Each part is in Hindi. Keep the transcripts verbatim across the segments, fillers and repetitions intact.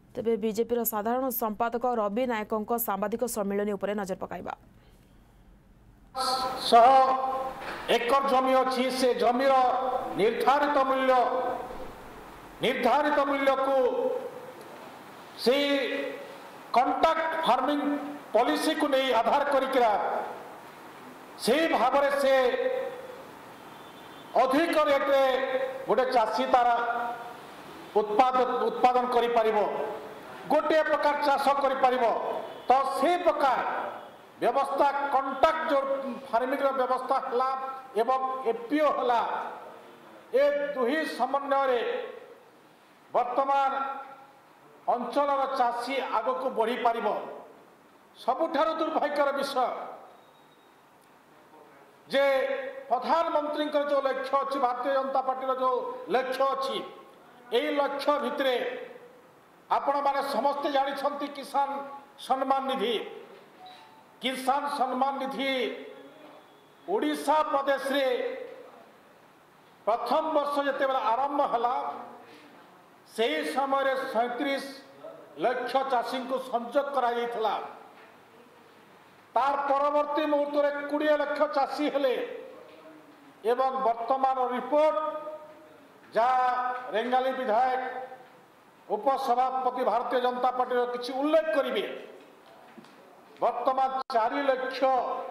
तेबे बीजेपी साधारण संपादक रवि नायकों सांबादिक सम्मिलन उपर नजर पकाइबा। एकर जमी अच्छी से जमीर निर्धारित मूल्य निर्धारित मूल्य को से कॉन्ट्रैक्ट फार्मिंग पॉलिसी को नहीं आधार करिकरा से भाव से अधिक रेट गोटे चाषी तार उत्पादन उत्पादन करि परिबो गोटे प्रकार चाष करि परिबो तो से प्रकार व्यवस्था कॉन्ट्रैक्ट जो फार्मिंग रो व्यवस्था हला एवं एपीओ हला ए दुही समन्वय वर्तमान अंचल चाषी आग को बढ़ी पार सबुठार दुर्भाग्यर विषय जे प्रधानमंत्री जो लक्ष्य अच्छी भारतीय जनता पार्टी जो लक्ष्य अच्छी यही लक्ष्य भितर आपण मैंने समस्ते जानी किसान सम्मान निधि किसान सम्मान निधि ओडिशा प्रदेश रे प्रथम वर्ष जिते आरंभ हला से समय सैंतीस लक्ष चाषी को संजोग करा जाइथिला तार परवर्ती मुहूर्त में कोड़े लक्ष चाषी हेले एवं वर्तमान रिपोर्ट जहाँ रेंगाली विधायक उपसभापति भारतीय जनता पार्टी किसी उल्लेख करेंगे वर्तमान चार लक्ष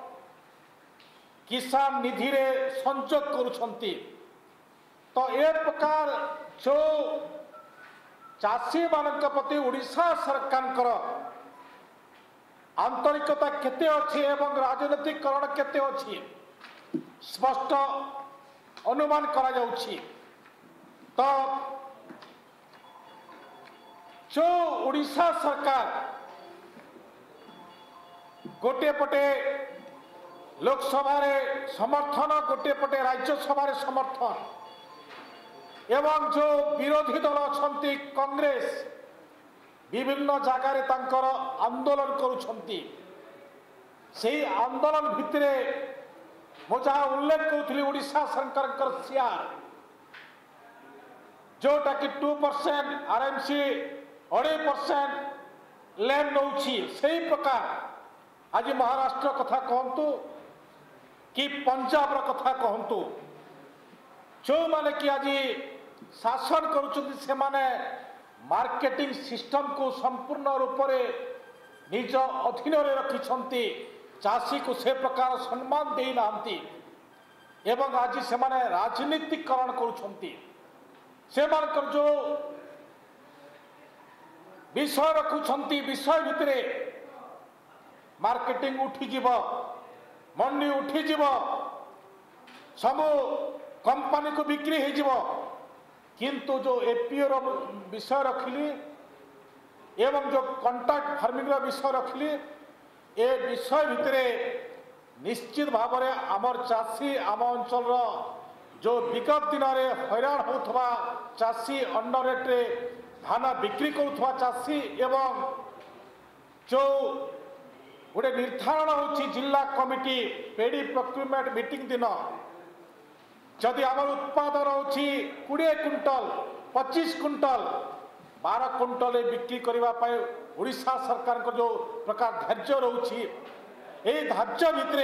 किसान निधि रे संजोग करुछंती तो ए प्रकार जो चाषी मान प्रति ओडिशा सरकार आंतरिकता केते अच्छी एवं राजनीतिकरण केते अच्छी स्पष्ट अनुमान करा जाउछि तो जो ओडिशा सरकार गोटे पटे लोकसभा रे समर्थन गोटे पटे राज्यसभा रे समर्थन एवं जो विरोधी दल अच्छी कांग्रेस विभिन्न जगार तांकर आंदोलन करुछंती से आंदोलन भितर मु जहाँ उल्लेख करूली ओडिशा सरकार शेयर जोटा कि टू परसेंट आरएमसी अढ़ाई परसेंट लैंड नौ से प्रकार आज महाराष्ट्र कथा कहतु कि पंजाब कथा कहतु जो माने कि आज शासन करुछंती माने मार्केटिंग सिस्टम को संपूर्ण रूप से निज अधीन रखिछंती चाषी को से प्रकार सम्मान दे नांती एवं आज से माने राजनीतिकरण करुछंती से मानकर जो विषय रखुछंती विषय भितर मार्केटिंग उठी जीव मंडी उठी जीव सब कंपनी को बिक्री हो जीव किंतु जो एपीओ विषय रखिली एवं जो कॉन्ट्रैक्ट फार्मिंग विषय रखिली ए विषय भितर निश्चित भाव में आमर चाषी आम अंचल जो विगत दिन में हैरान होता चाषी अंडर रेट्रे धान बिक्री करुवा चाषी एवं जो गोटे निर्धारण होची जिला कमिटी पेडी प्रोक्यूरमेंट मीटिंग दिन जदि आम उत्पादन होची कोड़े क्विंटल पच्चीस क्विंटल बारह क्विंटल बिक्री करने ओडिशा सरकार को जो प्रकार धार्य रोची यही धार्य भितर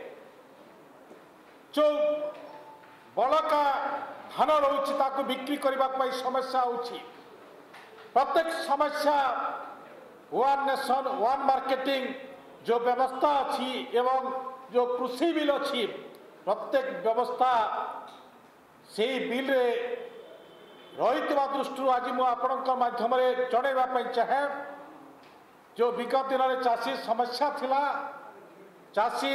जो बड़का धान रोची ताको बिक्री करने समस्या होची प्रत्येक समस्या वन नेशन वन मार्केटिंग जो व्यवस्था अच्छी एवं जो कृषि बिल अच्छी प्रत्येक व्यवस्था से बिल रही दृष्टि आज मुझे माध्यम जनवाई चाहे जो विगत दिन में चाषी समस्या थिला चाषी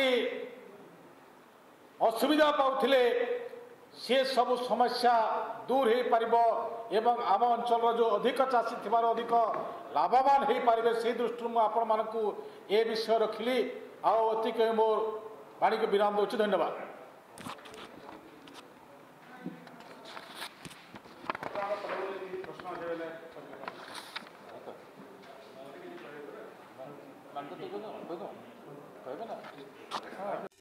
असुविधा पाउथिले से सब समस्या दूर हो पार एवं आम अंचल जो अधिक चाषी थिबार अधिक लाभवान हो पारे से दृष्टि मुझे आपण मानकु ए विषय रखिली आतिक मोर वाणी को विराम दूसरी धन्यवाद। प्रश्न